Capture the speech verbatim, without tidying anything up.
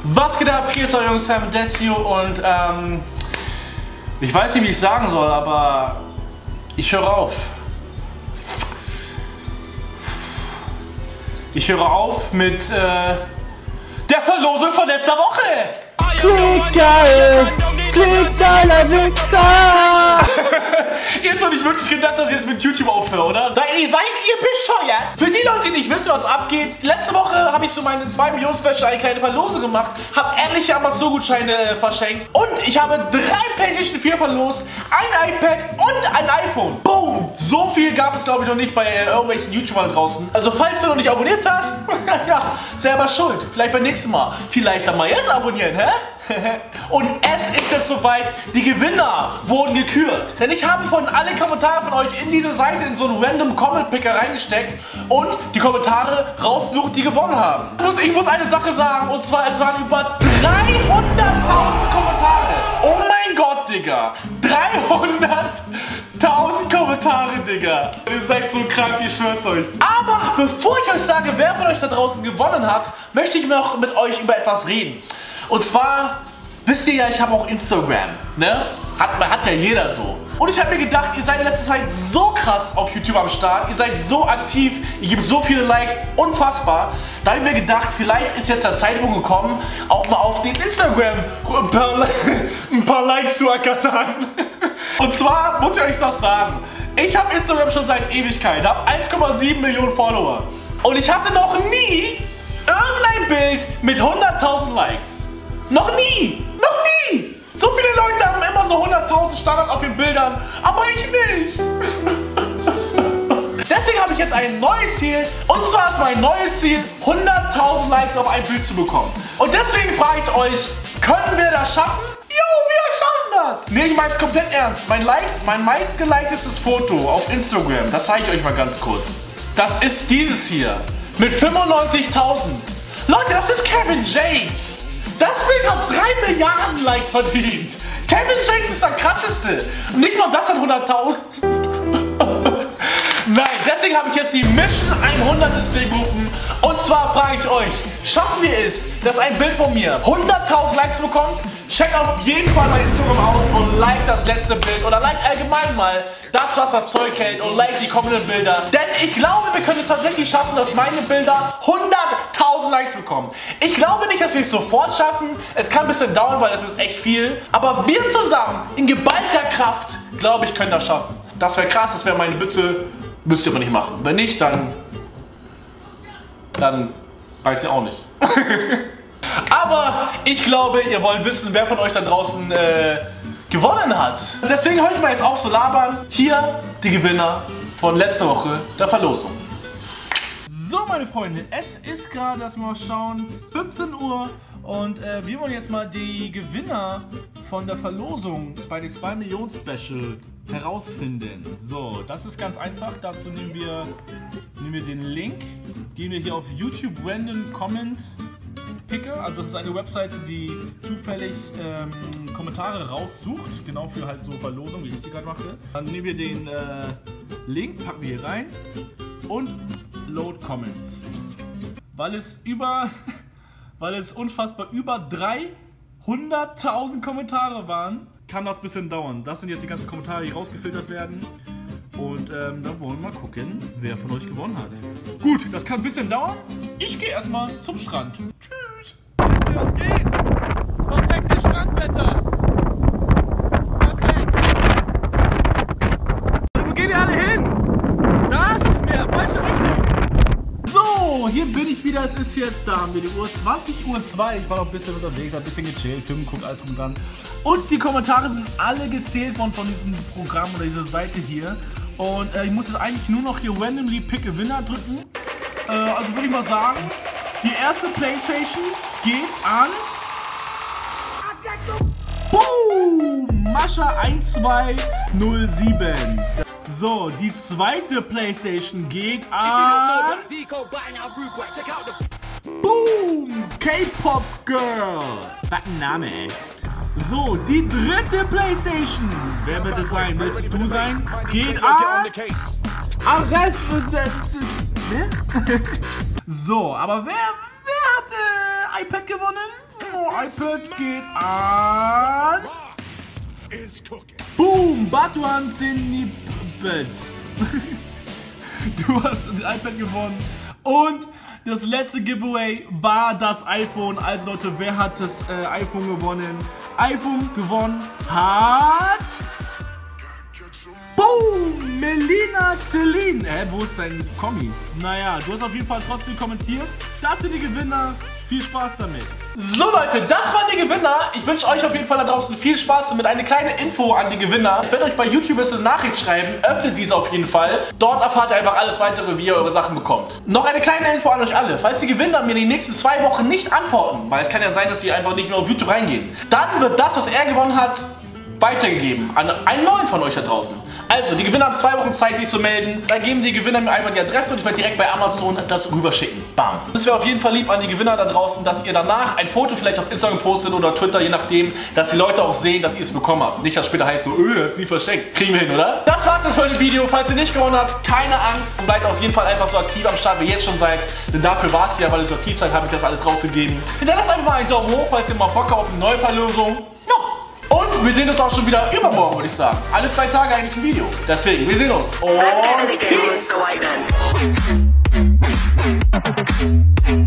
Was geht ab? Hier ist euer Jungs Sam Desio und ähm, ich weiß nicht, wie ich sagen soll, aber ich höre auf. Ich höre auf mit äh, der Verlosung von letzter Woche. Klickgeil! Klickgeiler Wichser! Ihr habt doch nicht wirklich gedacht, dass ich jetzt mit YouTube aufhöre, oder? Seid ihr, seid ihr bescheuert? Für die Leute, die nicht wissen, was abgeht, letzte Woche habe ich so meine zwei Millionen Special eine kleine Verlosung gemacht, habe etliche Amazon-Gutscheine äh, verschenkt und ich habe drei PlayStation vier verlost, ein iPad und ein iPhone. Boom! So viel gab es, glaube ich, noch nicht bei äh, irgendwelchen YouTubern draußen. Also, falls du noch nicht abonniert hast, ja, selber schuld. Vielleicht beim nächsten Mal. Vielleicht dann mal jetzt abonnieren, hä? Und es ist jetzt soweit, die Gewinner wurden gekürt. Denn ich habe von alle Kommentare von euch in diese Seite in so einen random Comment-Picker reingesteckt und die Kommentare rausgesucht, die gewonnen haben. Ich muss, ich muss eine Sache sagen, und zwar es waren über dreihunderttausend Kommentare. Oh mein Gott, Digga. dreihunderttausend Kommentare, Digga. Ihr seid so krank, ich schwör's euch. Aber bevor ich euch sage, wer von euch da draußen gewonnen hat, möchte ich noch mit euch über etwas reden. Und zwar, wisst ihr ja, ich habe auch Instagram, ne? Hat, hat ja jeder so. Und ich habe mir gedacht, ihr seid in letzter Zeit so krass auf YouTube am Start, ihr seid so aktiv, ihr gebt so viele Likes, unfassbar. Da habe ich mir gedacht, vielleicht ist jetzt der Zeitpunkt gekommen, auch mal auf den Instagram ein paar, ein paar Likes zu ergattern. Und zwar muss ich euch das sagen, ich habe Instagram schon seit Ewigkeit, habe eins Komma sieben Millionen Follower. Und ich hatte noch nie irgendein Bild mit hunderttausend Likes. Noch nie! Noch nie! So viele Leute haben immer so hunderttausend Standard auf den Bildern, aber ich nicht! Deswegen habe ich jetzt ein neues Ziel, und zwar ist mein neues Ziel, hunderttausend Likes auf ein Bild zu bekommen. Und deswegen frage ich euch, können wir das schaffen? Jo, wir schaffen das! Ne, ich meine es komplett ernst. Mein, like, mein meistgelikestes Foto auf Instagram, das zeige ich euch mal ganz kurz. Das ist dieses hier, mit fünfundneunzigtausend. Leute, das ist Kevin James! Das Bild hat drei Milliarden Likes verdient. Kevin James ist der krasseste. Und nicht mal das hat hunderttausend. Nein, deswegen habe ich jetzt die Mission hundert ins Leben gerufen. Und zwar frage ich euch, schaffen wir es, dass ein Bild von mir hunderttausend Likes bekommt? Checkt auf jeden Fall mein Instagram aus und like das letzte Bild. Oder like allgemein mal das, was das Zeug hält. Und like die kommenden Bilder. Denn ich glaube, wir können es tatsächlich schaffen, dass meine Bilder hunderttausend Likes bekommen. Ich glaube nicht, dass wir es sofort schaffen. Es kann ein bisschen dauern, weil es ist echt viel. Aber wir zusammen, in geballter Kraft, glaube ich, können das schaffen. Das wäre krass, das wäre meine Bitte. Müsst ihr aber nicht machen. Wenn nicht, dann... Dann weiß ich auch nicht. Aber ich glaube, ihr wollt wissen, wer von euch da draußen äh, gewonnen hat. Deswegen höre ich mal jetzt auf zu labern. Hier die Gewinner von letzter Woche der Verlosung. So, meine Freunde, es ist gerade, lass mal schauen, fünfzehn Uhr. Und äh, wir wollen jetzt mal die Gewinner von der Verlosung bei den zwei Millionen Special herausfinden. So, das ist ganz einfach. Dazu nehmen wir, nehmen wir den Link, gehen wir hier auf YouTube Random Comment Picker. Also das ist eine Webseite, die zufällig ähm, Kommentare raussucht, genau für halt so Verlosungen, wie ich die gerade mache. Dann nehmen wir den äh, Link, packen wir hier rein und Load Comments. Weil es über... Weil es unfassbar über dreihunderttausend Kommentare waren, kann das ein bisschen dauern. Das sind jetzt die ganzen Kommentare, die rausgefiltert werden. Und ähm, dann wollen wir mal gucken, wer von euch gewonnen hat. Gut, das kann ein bisschen dauern. Ich gehe erstmal zum Strand. Tschüss. Was geht? Perfektes Strandwetter. Perfekt. Wo geht ihr alle hin? Da ist es mir. Falsche Richtung. So, hier bin ich wieder, es ist jetzt, da haben wir die Uhr, zwanzig Uhr zwei, ich war noch ein bisschen unterwegs, ein bisschen gechillt, Film geguckt, alles drum dran. Und die Kommentare sind alle gezählt worden von diesem Programm oder dieser Seite hier. Und äh, ich muss jetzt eigentlich nur noch hier randomly Pick a Winner drücken. Äh, also würde ich mal sagen, die erste Playstation geht an... Boom! Mascha eins zwei null sieben. So, die zweite Playstation geht an... Boom! K-Pop Girl! Was ein Name, ey. So, die dritte Playstation, wer wird es sein? Willst es du sein? Geht an... Arrest... Ne? So, aber wer, wer hat äh, iPad gewonnen? iPad geht an. Boom, Batuan Snippets. Du hast das iPad gewonnen. Und das letzte Giveaway war das iPhone. Also Leute, wer hat das äh, iPhone gewonnen? iPhone gewonnen hat... Boom! Melina Celine. Hä, wo ist dein Kommi? Naja, du hast auf jeden Fall trotzdem kommentiert. Das sind die Gewinner. Viel Spaß damit. So Leute, das waren die Gewinner. Ich wünsche euch auf jeden Fall da draußen viel Spaß damit. Eine kleine Info an die Gewinner. Ich werde euch bei YouTube eine Nachricht schreiben. Öffnet diese auf jeden Fall. Dort erfahrt ihr einfach alles weitere, wie ihr eure Sachen bekommt. Noch eine kleine Info an euch alle. Falls die Gewinner mir die nächsten zwei Wochen nicht antworten, weil es kann ja sein, dass sie einfach nicht mehr auf YouTube reingehen, dann wird das, was er gewonnen hat, weitergegeben an einen neuen von euch da draußen. Also, die Gewinner haben zwei Wochen Zeit, sich zu melden. Dann geben die Gewinner mir einfach die Adresse und ich werde direkt bei Amazon das rüberschicken. Bam. Das wäre auf jeden Fall lieb an die Gewinner da draußen, dass ihr danach ein Foto vielleicht auf Instagram postet oder Twitter, je nachdem, dass die Leute auch sehen, dass ihr es bekommen habt. Nicht, dass später heißt so, öh, das ist nie verschenkt. Kriegen wir hin, oder? Das war's jetzt für das Video. Falls ihr nicht gewonnen habt, keine Angst. Und bleibt auf jeden Fall einfach so aktiv am Start, wie ihr jetzt schon seid. Denn dafür war es ja, weil ihr so aktiv seid, habe ich das alles rausgegeben. Hinterlasst einfach mal einen Daumen hoch, falls ihr mal Bock habt auf eine neue Verlosung. Und wir sehen uns auch schon wieder übermorgen, würde ich sagen. Alle zwei Tage eigentlich ein Video. Deswegen, wir sehen uns. Und Peace.